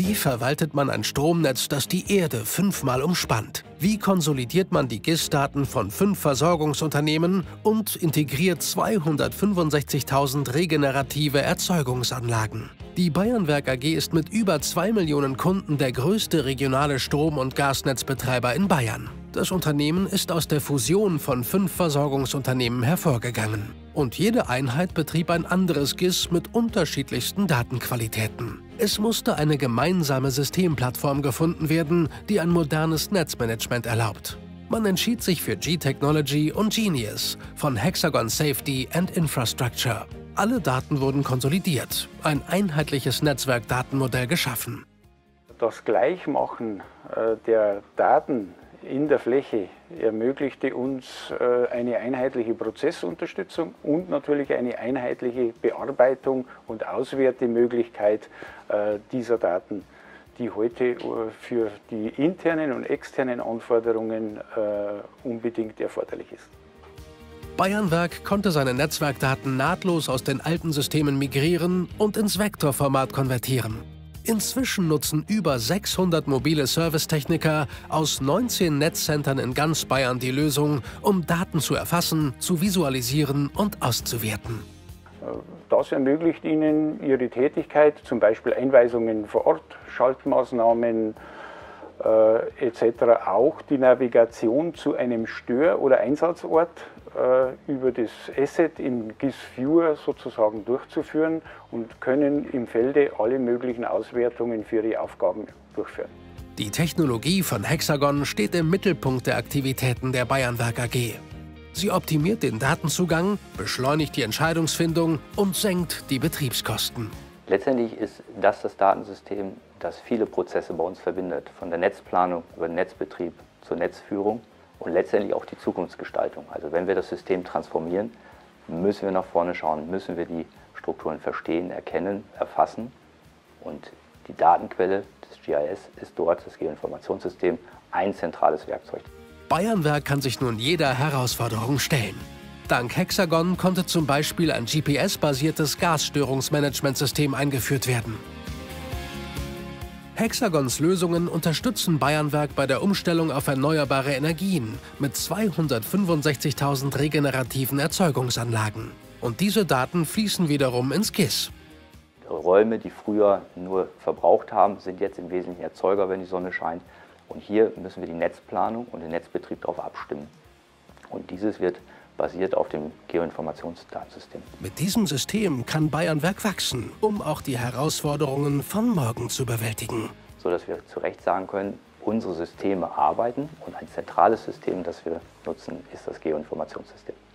Wie verwaltet man ein Stromnetz, das die Erde 5-mal umspannt? Wie konsolidiert man die GIS-Daten von 5 Versorgungsunternehmen und integriert 265.000 regenerative Erzeugungsanlagen? Die Bayernwerk AG ist mit über 2 Millionen Kunden der größte regionale Strom- und Gasnetzbetreiber in Bayern. Das Unternehmen ist aus der Fusion von 5 Versorgungsunternehmen hervorgegangen. Und jede Einheit betrieb ein anderes GIS mit unterschiedlichsten Datenqualitäten. Es musste eine gemeinsame Systemplattform gefunden werden, die ein modernes Netzmanagement erlaubt. Man entschied sich für G-Technology und Genius von Hexagon Safety and Infrastructure. Alle Daten wurden konsolidiert, ein einheitliches Netzwerkdatenmodell geschaffen. Das Gleichmachen der Daten in der Fläche ermöglichte uns eine einheitliche Prozessunterstützung und natürlich eine einheitliche Bearbeitung und Auswertemöglichkeit dieser Daten, die heute für die internen und externen Anforderungen unbedingt erforderlich ist. Bayernwerk konnte seine Netzwerkdaten nahtlos aus den alten Systemen migrieren und ins Vektorformat konvertieren. Inzwischen nutzen über 600 mobile Servicetechniker aus 19 Netzcentern in ganz Bayern die Lösung, um Daten zu erfassen, zu visualisieren und auszuwerten. Das ermöglicht ihnen ihre Tätigkeit, zum Beispiel Einweisungen vor Ort, Schaltmaßnahmen etc., auch die Navigation zu einem Stör- oder Einsatzort über das Asset im GIS-Viewer sozusagen durchzuführen und können im Felde alle möglichen Auswertungen für ihre Aufgaben durchführen. Die Technologie von Hexagon steht im Mittelpunkt der Aktivitäten der Bayernwerk AG. Sie optimiert den Datenzugang, beschleunigt die Entscheidungsfindung und senkt die Betriebskosten. Letztendlich ist das Datensystem, das viele Prozesse bei uns verbindet, von der Netzplanung über den Netzbetrieb zur Netzführung und letztendlich auch die Zukunftsgestaltung. Also wenn wir das System transformieren, müssen wir nach vorne schauen, müssen wir die Strukturen verstehen, erkennen, erfassen. Und die Datenquelle des GIS ist dort, das Geoinformationssystem, ein zentrales Werkzeug. Bayernwerk kann sich nun jeder Herausforderung stellen. Dank Hexagon konnte zum Beispiel ein GPS-basiertes Gasstörungsmanagementsystem eingeführt werden. Hexagons Lösungen unterstützen Bayernwerk bei der Umstellung auf erneuerbare Energien mit 265.000 regenerativen Erzeugungsanlagen. Und diese Daten fließen wiederum ins GIS. Räume, die früher nur verbraucht haben, sind jetzt im Wesentlichen Erzeuger, wenn die Sonne scheint. Und hier müssen wir die Netzplanung und den Netzbetrieb darauf abstimmen. Und dieses wird basiert auf dem Geoinformationsdatensystem. Mit diesem System kann Bayernwerk wachsen, um auch die Herausforderungen von morgen zu bewältigen. So dass wir zu Recht sagen können, unsere Systeme arbeiten und ein zentrales System, das wir nutzen, ist das Geoinformationssystem.